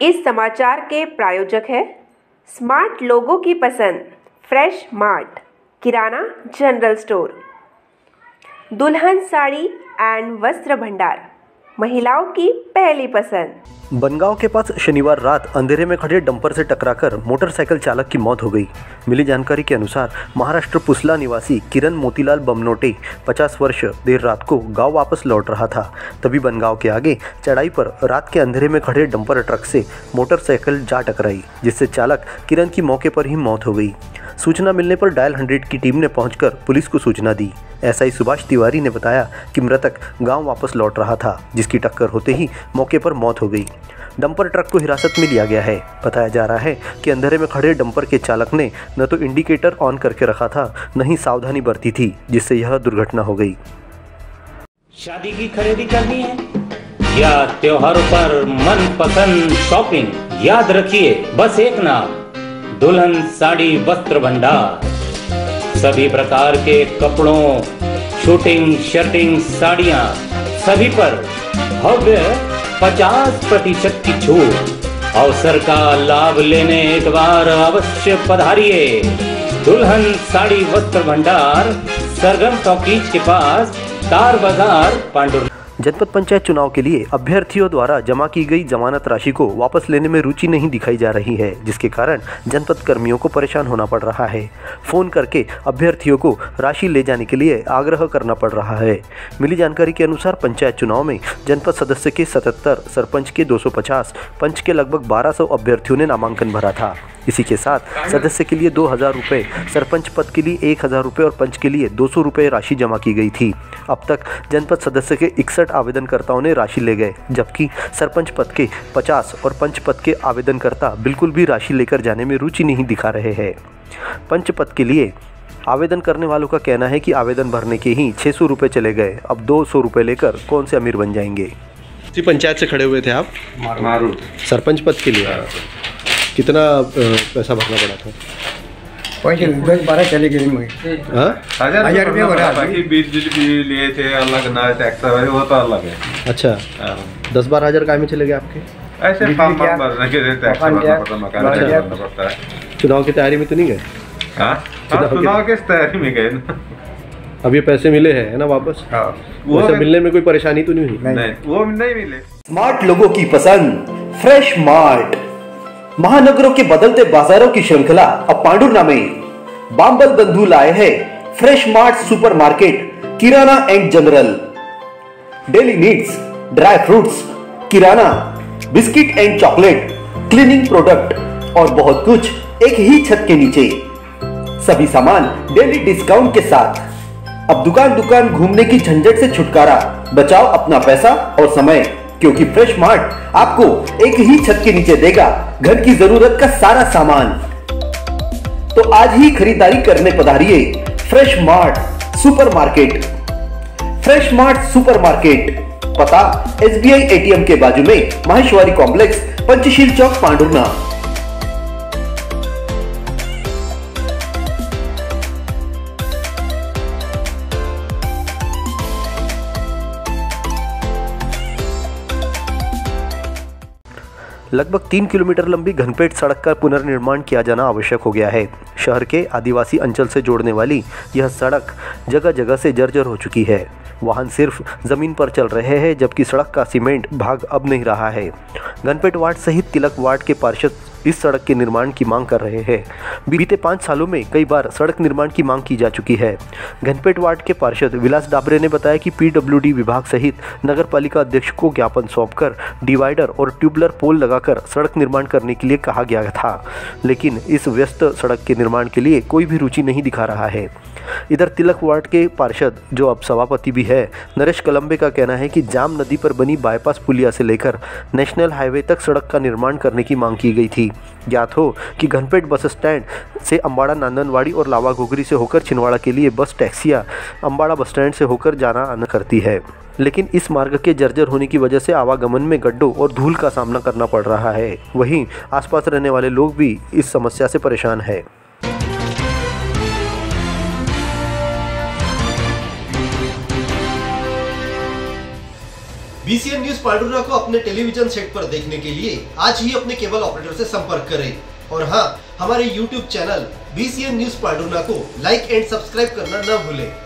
इस समाचार के प्रायोजक है स्मार्ट लोगों की पसंद फ्रेश मार्ट किराना जनरल स्टोर, दुल्हन साड़ी एंड वस्त्र भंडार, महिलाओं की पहली पसंद। बनगांव के पास शनिवार रात अंधेरे में खड़े डंपर से टकराकर मोटरसाइकिल चालक की मौत हो गई। मिली जानकारी के अनुसार महाराष्ट्र पुसला निवासी किरण मोतीलाल बमनोटे 50 वर्ष देर रात को गांव वापस लौट रहा था। तभी बनगांव के आगे चढ़ाई पर रात के अंधेरे में खड़े डंपर ट्रक से मोटरसाइकिल जा टकराई, जिससे चालक किरण की मौके पर ही मौत हो गई। सूचना मिलने पर डायल 100 की टीम ने पहुंचकर पुलिस को सूचना दी। एसआई सुभाष तिवारी ने बताया कि मृतक गांव वापस लौट रहा था, जिसकी टक्कर होते ही मौके पर मौत हो गई। डंपर ट्रक को हिरासत में लिया गया है। बताया जा रहा है कि अंधेरे में खड़े डंपर के चालक ने न तो इंडिकेटर ऑन करके रखा था, न ही सावधानी बरती थी, जिससे यह दुर्घटना हो गई। शादी की खरीदी करनी है या त्योहारों पर मनपसंद शॉपिंग, याद रखिए बस एक नाम, दुल्हन साड़ी वस्त्र भंडार। सभी प्रकार के कपड़ों, शूटिंग, शर्टिंग, साड़ियां, सभी पर भव्य 50% की छूट। अवसर का लाभ लेने एक बार अवश्य पधारिए। दुल्हन साड़ी वस्त्र भंडार, सरगम टॉकीज के पास, तार बाजार, पांडुर। जनपद पंचायत चुनाव के लिए अभ्यर्थियों द्वारा जमा की गई जमानत राशि को वापस लेने में रुचि नहीं दिखाई जा रही है, जिसके कारण जनपद कर्मियों को परेशान होना पड़ रहा है। फोन करके अभ्यर्थियों को राशि ले जाने के लिए आग्रह करना पड़ रहा है। मिली जानकारी के अनुसार पंचायत चुनाव में जनपद सदस्य के 77, सरपंच के 250, पंच के लगभग 1200 अभ्यर्थियों ने नामांकन भरा था। इसी के साथ सदस्य के लिए 2000 रुपये, सरपंच पद के लिए 1000 रुपये और पंच के लिए 200 रुपये राशि जमा की गई थी। अब तक जनपद सदस्य के 61 आवेदनकर्ताओं ने राशि ले गए, जबकि सरपंच पद के 50 और पंच पद के आवेदनकर्ता बिल्कुल भी राशि लेकर जाने में रुचि नहीं दिखा रहे हैं। पंच पद के लिए आवेदन करने वालों का कहना है कि आवेदन भरने के ही 600 रुपये चले गए, अब 200 रुपये लेकर कौन से अमीर बन जाएंगे। जी, पंचायत से खड़े हुए थे आप मारू सरपंच पद के लिए, कितना पैसा भरना पड़ा था? 10-12 चले गए मुझे। 1000 रुपये भरा, बाकी बिजली भी लिए थे अलग, ना टैक्स वो तो अलग है। अच्छा, 10-12 हज़ार काय में चले गए आपके? ऐसे फॉर्म भरने के लिए टैक्स भरना पड़ता, मकान भरना पड़ता है। चुनाव की तैयारी में तो नहीं गए? चुनाव की तैयारी में गए ना। अब ये पैसे मिले हैं ना वापस? वो मिलने में कोई परेशानी तो नहीं हुई? नहीं, वो नहीं मिले। स्मार्ट लोगों की पसंद फ्रेश मार्ट, महानगरों के बदलते बाजारों की श्रृंखला अब पांडुर्ना में। बांबल बंधु लाए हैं फ्रेश मार्ट सुपर मार्केट, किराना and general, daily needs, dry fruits, किराना, biscuit and chocolate, cleaning product और बहुत कुछ एक ही छत के नीचे। सभी सामान डेली डिस्काउंट के साथ। अब दुकान दुकान घूमने की झंझट से छुटकारा, बचाओ अपना पैसा और समय, क्योंकि फ्रेश मार्ट आपको एक ही छत के नीचे देगा घर की जरूरत का सारा सामान। तो आज ही खरीदारी करने पधारिए fresh mart super market. Fresh mart super market, पता SBI ATM के बाजू में, माहेश्वरी कॉम्प्लेक्स, पंचशील चौक, पांडुर्ना। लगभग 3 किलोमीटर लंबी घनपेट सड़क का पुनर्निर्माण किया जाना आवश्यक हो गया है। शहर के आदिवासी अंचल से जोड़ने वाली यह सड़क जगह जगह से जर्जर हो चुकी है। वाहन सिर्फ जमीन पर चल रहे हैं, जबकि सड़क का सीमेंट भाग अब नहीं रहा है। घनपेट वार्ड सहित तिलक वार्ड के पार्षद इस सड़क के निर्माण की मांग कर रहे हैं। बीते 5 सालों में कई बार सड़क निर्माण की मांग की जा चुकी है। घनपेट वार्ड के पार्षद विलास डाबरे ने बताया कि PWD विभाग सहित नगर पालिका अध्यक्ष को ज्ञापन सौंपकर डिवाइडर और ट्यूबुलर पोल लगाकर सड़क निर्माण करने के लिए कहा गया था, लेकिन इस व्यस्त सड़क के निर्माण के लिए कोई भी रुचि नहीं दिखा रहा है। इधर तिलक वार्ड के पार्षद, जो अब सभापति भी है, नरेश कलम्बे का कहना है कि जाम नदी पर बनी बाईपास पुलिया से लेकर नेशनल हाईवे तक सड़क का निर्माण करने की मांग की गई थी। ज्ञात हो कि घनपेट बस स्टैंड से अम्बाड़ा, नांदनवाड़ी और लावा घुघरी से होकर छिंदवाड़ा के लिए बस टैक्सियां अम्बाड़ा बस स्टैंड से होकर जाना आना करती है, लेकिन इस मार्ग के जर्जर होने की वजह से आवागमन में गड्ढों और धूल का सामना करना पड़ रहा है। वहीं आसपास रहने वाले लोग भी इस समस्या से परेशान है। BCN न्यूज पांडुर्णा को अपने टेलीविजन सेट पर देखने के लिए आज ही अपने केबल ऑपरेटर से संपर्क करें। और हाँ, हमारे YouTube channel BCN news Pandhurna को लाइक एंड सब्सक्राइब करना न भूलें।